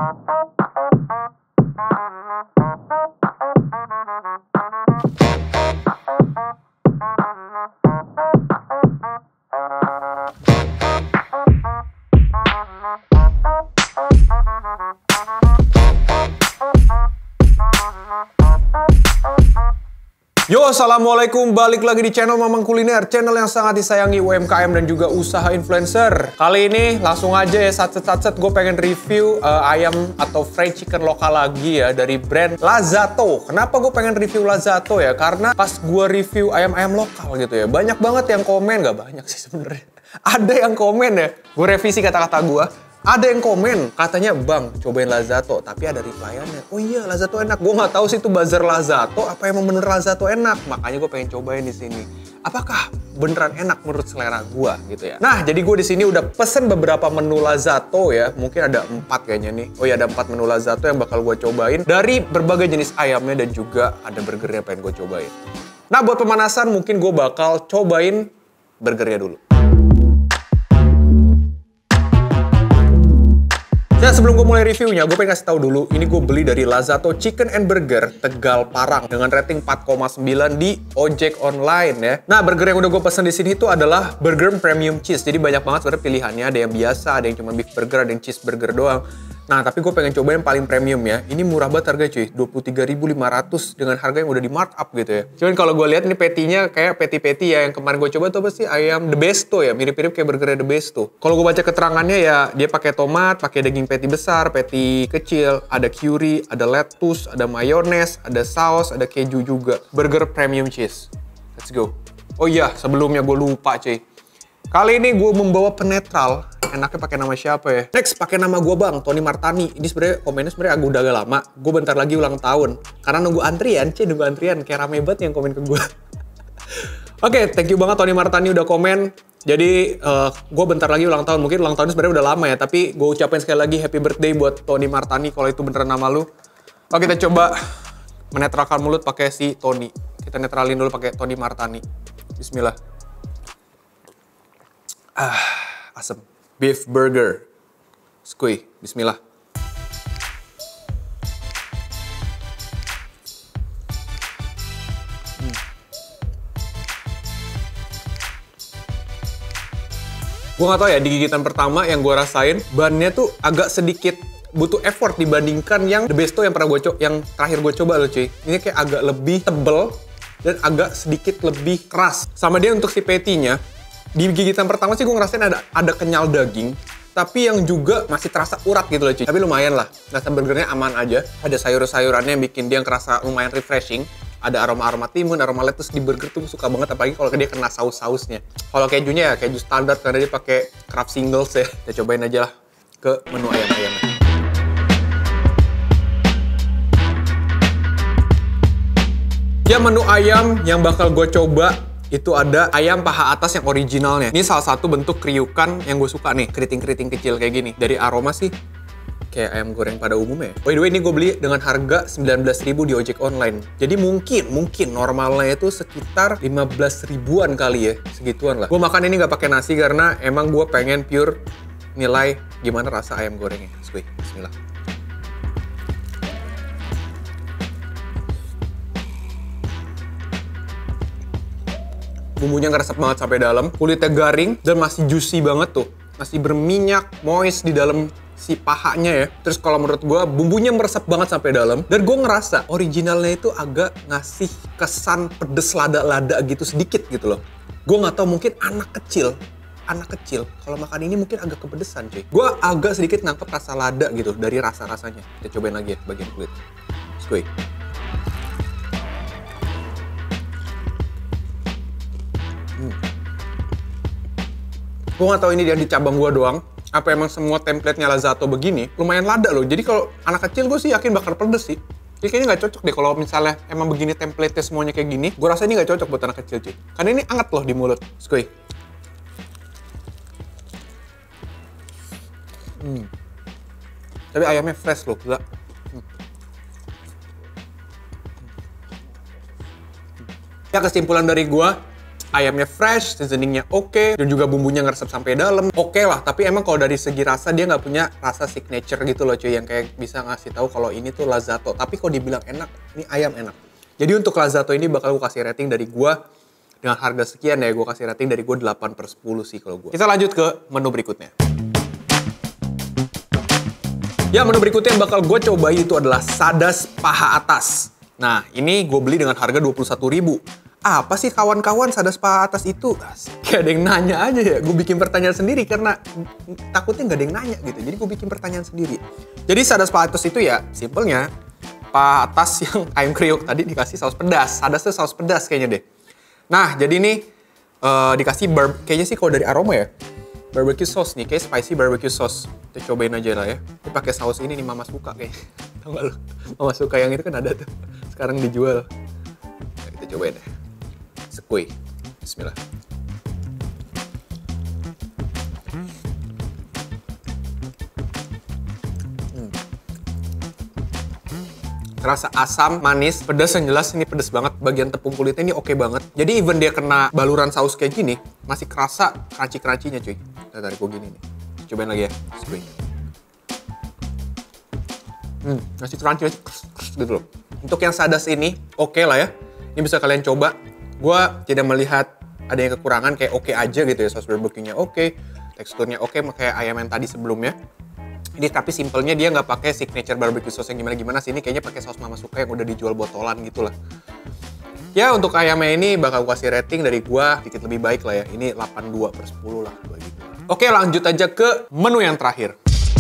Yo, assalamualaikum, balik lagi di channel Mamang Kuliner, channel yang sangat disayangi UMKM dan juga usaha influencer. Kali ini langsung aja ya, satset gue pengen review ayam atau fried chicken lokal lagi ya dari brand Lazato. Kenapa gue pengen review Lazato ya? Karena pas gue review ayam-ayam lokal gitu ya, banyak banget yang komen, gak banyak sih sebenarnya. Ada yang komen ya, gue revisi kata-kata gue. Ada yang komen, katanya, "Bang, cobain Lazato," tapi ada replyannya, "Oh iya, Lazato enak." Gue nggak tahu sih itu buzzer Lazato, apa emang bener Lazato enak. Makanya gue pengen cobain di sini. Apakah beneran enak menurut selera gue gitu ya? Nah, jadi gue di sini udah pesen beberapa menu Lazato ya. Mungkin ada 4 kayaknya nih. Oh iya, ada 4 menu Lazato yang bakal gue cobain dari berbagai jenis ayamnya dan juga ada burgernya pengen gue cobain. Nah, buat pemanasan mungkin gue bakal cobain burgernya dulu. Nah, sebelum gue mulai reviewnya, gue pengen kasih tahu dulu, ini gue beli dari Lazato Chicken and Burger Tegal Parang dengan rating 4,9 di ojek online ya. Nah, burger yang udah gue pesen di sini itu adalah burger premium cheese. Jadi banyak banget sebenarnya pilihannya, ada yang biasa, ada yang cuma beef burger, ada yang cheeseburger doang. Nah, tapi gue pengen coba yang paling premium ya. Ini murah banget harganya cuy, 23.500 dengan harga yang udah di markup gitu ya. Cuman kalau gue lihat ini patty-nya kayak patty-patty ya, yang kemarin gue coba tuh apa sih, ayam The Besto ya, mirip-mirip kayak burgernya The Besto. Kalau gue baca keterangannya ya, dia pakai tomat, pakai daging patty besar, patty kecil, ada curry, ada lettuce, ada mayones, ada saus, ada keju juga. Burger premium cheese. Let's go. Oh iya, sebelumnya gue lupa cuy. Kali ini gue membawa penetral. Enaknya pakai nama siapa ya? Next, pakai nama gue Bang, Tony Martani. Ini sebenarnya komennya sebenarnya udah agak lama. Gue bentar lagi ulang tahun. Karena nunggu antrian, nunggu antrian. Kayak rame banget yang komen ke gue. Oke, thank you banget Tony Martani udah komen. Jadi, gue bentar lagi ulang tahun. Mungkin ulang tahunnya sebenarnya udah lama ya. Tapi gue ucapin sekali lagi happy birthday buat Tony Martani kalau itu beneran nama lu. Oke, kita coba menetralkan mulut pakai si Tony. Kita netralin dulu pakai Tony Martani. Bismillah. Asem. Beef burger. Skuy. Bismillah. Gue gak tau ya, di gigitan pertama yang gue rasain, bannya tuh agak sedikit butuh effort dibandingkan yang The Besto yang yang terakhir gue coba loh cuy. Ini kayak agak lebih tebel dan agak sedikit lebih keras. Sama dia untuk si patty-nya, di gigitan pertama sih gue ngerasain ada kenyal daging, tapi yang juga masih terasa urat gitu loh cuy. Tapi lumayan lah, rasa burgernya aman aja. Ada sayur-sayurannya yang bikin dia ngerasa lumayan refreshing. Ada aroma-aroma timun, aroma lettuce di burger tuh suka banget, apalagi kalau dia kena saus-sausnya. Kalau kejunya ya keju standar karena dia pakai Kraft Singles ya. Kita cobain aja lah ke menu ayam-ayamnya. Ya, menu ayam yang bakal gue coba itu ada ayam paha atas yang originalnya. Ini salah satu bentuk kriukan yang gue suka nih, keriting-keriting kecil kayak gini. Dari aroma sih kayak ayam goreng pada umumnya. By the way, ini gue beli dengan harga 19.000 di ojek online. Jadi mungkin normalnya itu sekitar 15 ribuan kali ya, segituan lah. Gue makan ini nggak pakai nasi karena emang gue pengen pure nilai gimana rasa ayam gorengnya. Bismillah. Bumbunya ngeresep banget sampai dalam, kulitnya garing dan masih juicy banget tuh, masih berminyak, moist di dalam si pahanya ya. Terus kalau menurut gue bumbunya meresap banget sampai dalam, dan gue ngerasa originalnya itu agak ngasih kesan pedes lada-lada gitu sedikit gitu loh. Gue nggak tahu, mungkin anak kecil kalau makan ini mungkin agak kepedesan cuy. Gue agak sedikit nangkep rasa lada gitu dari rasa-rasanya. Kita cobain lagi ya bagian kulit. Skuy. Gue gak tau ini yang di cabang gue doang, apa emang semua template-nya Lazato begini, lumayan lada loh. Jadi kalau anak kecil gue sih yakin bakal pedes sih. Jadi kayaknya nggak cocok deh kalau misalnya emang begini template-nya semuanya kayak gini. Gue rasa ini nggak cocok buat anak kecil cuy. Karena ini anget loh di mulut. Skuy. Tapi ayamnya fresh loh, gila. Ya, kesimpulan dari gue, Ayamnya fresh, seasoningnya oke, dan juga bumbunya ngeresep sampai dalam. Oke lah, tapi emang kalau dari segi rasa dia nggak punya rasa signature gitu loh cuy, yang kayak bisa ngasih tahu kalau ini tuh Lazzato. Tapi kalau dibilang enak, ini ayam enak. Jadi untuk Lazzato ini bakal gue kasih rating dari gue dengan harga sekian ya, gue kasih rating dari gue 8/10 sih kalau gue. Kita lanjut ke menu berikutnya. Ya, menu berikutnya yang bakal gue cobain itu adalah Sadas paha atas. Nah, ini gue beli dengan harga 21.000. Apa sih kawan-kawan Sadas paha atas itu? Kayak ada yang nanya aja ya. Gue bikin pertanyaan sendiri karena takutnya nggak ada yang nanya gitu. Jadi gue bikin pertanyaan sendiri. Jadi Sadas paha atas itu ya, simpelnya paha atas yang ayam kriuk tadi dikasih saus pedas. Sadas tuh saus pedas kayaknya deh. Nah, jadi ini dikasih kayaknya sih kalau dari aroma ya, barbecue sauce nih, kayak spicy barbecue sauce. Kita cobain aja lah ya. Ini pakai saus ini nih Mama suka kayaknya. Tahu nggak lu? Mama suka yang itu kan ada tuh. Sekarang dijual. Nah, kita cobain deh. Sekui. Bismillah. Rasa asam, manis, pedas yang jelas ini pedas banget. Bagian tepung kulitnya ini oke banget. Jadi even dia kena baluran saus kayak gini, masih kerasa crunchy-crunchy-nya cuy. Nah, tarik gue gini nih. Cobain lagi ya. Sekui. Masih crunchy gitu loh. Untuk yang Sadas ini, oke lah ya. Ini bisa kalian coba. Gue tidak melihat adanya kekurangan, kayak oke aja gitu ya. Saus barbecue-nya oke, teksturnya oke, kayak ayam yang tadi sebelumnya. Ini tapi simpelnya dia nggak pakai signature barbecue sauce yang gimana-gimana sih. Ini kayaknya pakai saus Mama suka yang udah dijual botolan gitu lah. Ya untuk ayamnya ini bakal gue kasih rating dari gue sedikit lebih baik lah ya. Ini 8/2/10 lah. Gitu. Oke, lanjut aja ke menu yang terakhir.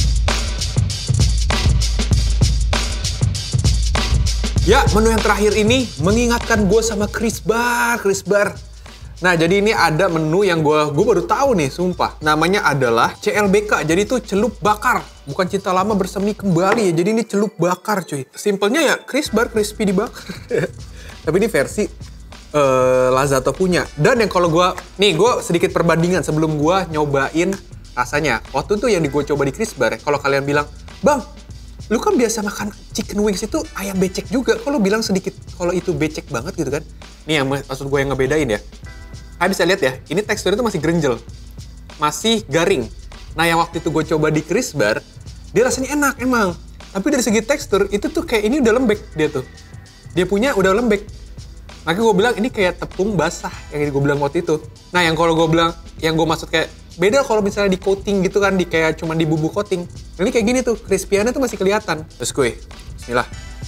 Ya, menu yang terakhir ini mengingatkan gue sama Chris Bar. Nah, jadi ini ada menu yang gue baru tahu nih, sumpah. Namanya adalah CLBK, jadi itu celup bakar. Bukan cinta lama bersemi kembali ya, jadi ini celup bakar cuy. Simpelnya ya, Chris Bar, crispy dibakar. Tapi ini versi Lazzato punya. Dan yang kalau gue sedikit perbandingan sebelum gue nyobain rasanya. Waktu itu yang gue coba di Chris Bar, kalau kalian bilang, Bang, lu kan biasa makan chicken wings itu ayam becek juga. Kalau bilang sedikit, kalau itu becek banget gitu kan. Nih yang maksud gue yang ngebedain ya. Kalian bisa lihat ya, ini teksturnya tuh masih gerenjel. Masih garing. Nah yang waktu itu gue coba di Chris Bar, dia rasanya enak emang. Tapi dari segi tekstur, itu tuh kayak ini udah lembek dia tuh. Dia punya udah lembek. Makanya gue bilang ini kayak tepung basah yang gue bilang waktu itu. Nah yang kalau gue bilang, yang gue maksud kayak beda kalau misalnya di coating gitu kan, di kayak cuma di bumbu coating. Ini kayak gini tuh, crispy-annya tuh masih kelihatan. Terus gue, bismillah.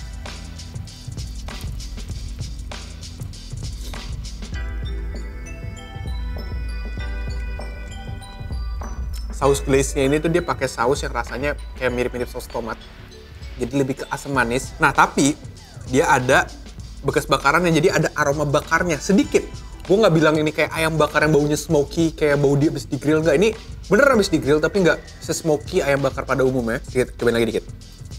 Saus glaze-nya ini tuh dia pakai saus yang rasanya kayak mirip-mirip saus tomat. Jadi lebih ke asam manis. Nah, tapi dia ada bekas bakarannya, jadi ada aroma bakarnya sedikit. Gue nggak bilang ini kayak ayam bakar yang baunya smoky, kayak bau dia habis di grill. Nggak, ini bener habis di grill, tapi nggak se-smoky ayam bakar pada umumnya. Sedikit, cobain lagi dikit.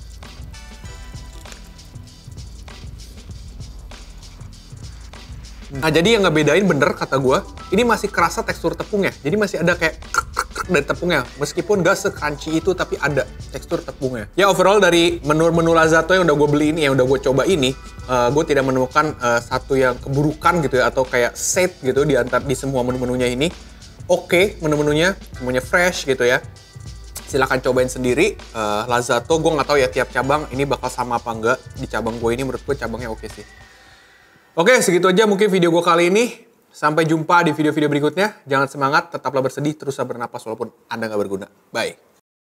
Nah, jadi yang ngebedain bener kata gue, ini masih kerasa tekstur tepungnya. Jadi masih ada kayak dari tepungnya. Meskipun gak se-crunchy itu, tapi ada tekstur tepungnya. Ya overall dari menu-menu Lazzato yang udah gue beli ini, yang udah gue coba ini, gue tidak menemukan satu yang keburukan gitu ya, atau kayak set gitu di semua menu-menunya ini. Oke, menu-menunya semuanya fresh gitu ya. Silahkan cobain sendiri. Lazzato gue nggak tahu ya tiap cabang ini bakal sama apa enggak. Di cabang gue ini menurut gue cabangnya oke sih. Oke, segitu aja mungkin video gue kali ini. Sampai jumpa di video-video berikutnya. Jangan semangat, tetaplah bersedih, teruslah bernapas walaupun Anda nggak berguna. Bye.